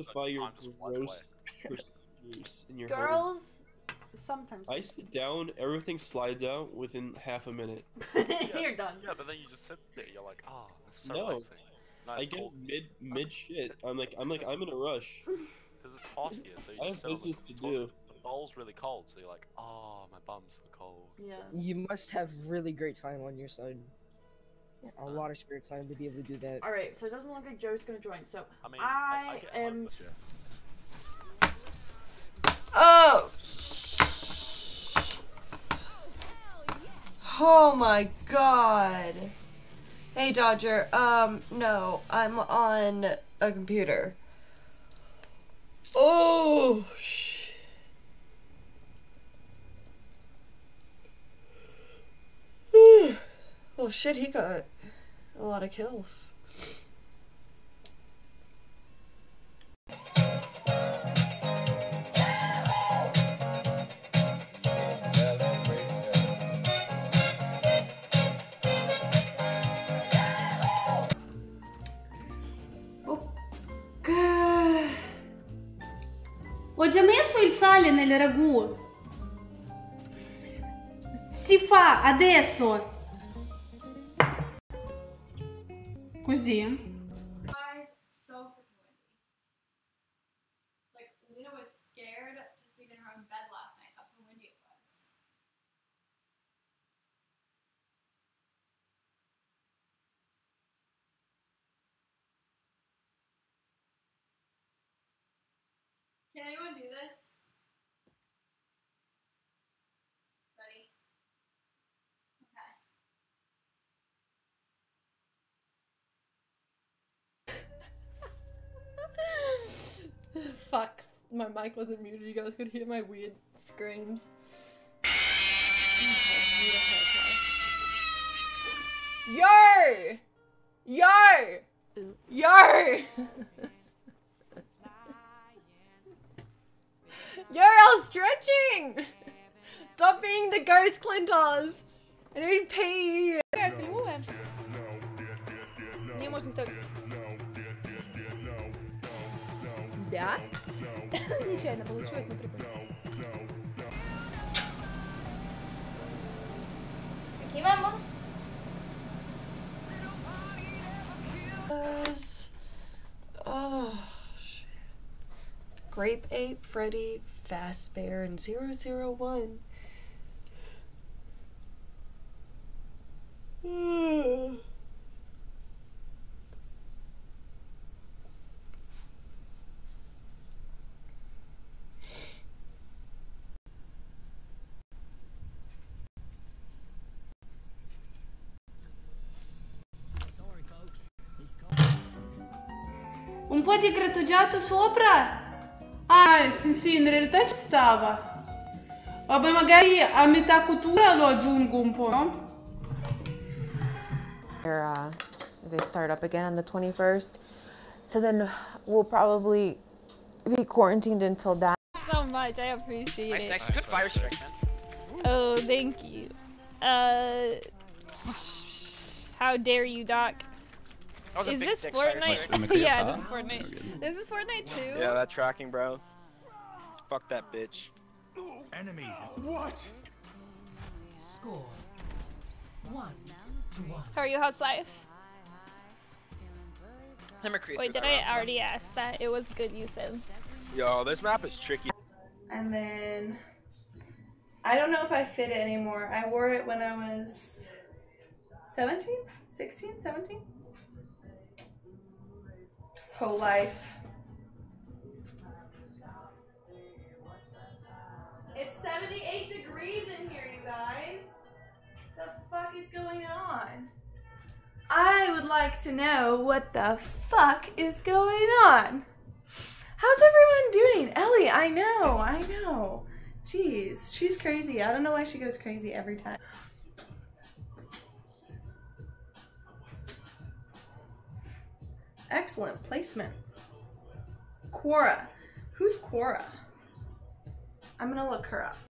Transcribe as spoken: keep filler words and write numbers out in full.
justify your time just flies gross away. pursuits in your home. Girls sometimes. I sit down, everything slides out within half a minute. You're done. Yeah, but then you just sit there. You're like, ah, oh, it's so No. relaxing. Nice I get cold. mid mid shit. I'm like I'm like I'm in a rush. Because it's hot here, so you I just have sit on the business to toilet. do. The bowl's really cold, so you're like, oh, my bum's so cold. Yeah. You must have really great time on your side. A lot of spare time to be able to do that. All right, so it doesn't look like Joe's gonna join. So I mean, I, I, I get am. Oh! Oh my god. Hey Dodger, um, no, I'm on a computer. Oh, shit. Well, shit, he got a lot of kills. Ho già messo il sale nel ragù. Si fa adesso. Così. Guys, so freaking windy. Like, Lena was scared to sleep in her own bed last night. That's how windy it was. Can anyone do this? Ready? Okay. Fuck. My mic wasn't muted. You guys could hear my weird screams. Yo! Yo! Yo! Yo, I was stretching! Stop being the ghost Clinters! I need pee! Клевое. Мне можно так... Да? Нечаянно получилось, но прикольно. Aquí vamos. Oh, shit. Grape Ape, Freddy, Fast Bear, and zero zero one. Un po' di grattugiato sopra? Ah, sì, sì, in realtà ci stava. Vabbè, magari a metà cottura lo aggiungo un po', no? Uh, they start up again on the twenty-first. So then we'll probably be quarantined until that. So much, I appreciate nice, it. Nice, good fire strike, man. Oh, thank you. Uh, how dare you, Doc? That was a is big this dick Fortnite? Yeah, this is Fortnite. This is Fortnite too? Yeah, that tracking, bro. Fuck that bitch. Enemies. What? Score. One to one. How are you? How's life? Wait, did I already ask that? It was good, you said. Yo, this map is tricky. And then I don't know if I fit it anymore. I wore it when I was seventeen, sixteen, seventeen. Whole life. It's seventy-eight degrees in here, you guys. The fuck is going on? I would like to know what the fuck is going on. How's everyone doing? Ellie, I know, I know. Jeez, she's crazy. I don't know why she goes crazy every time. Excellent placement. Quora. Who's Quora? I'm gonna look her up.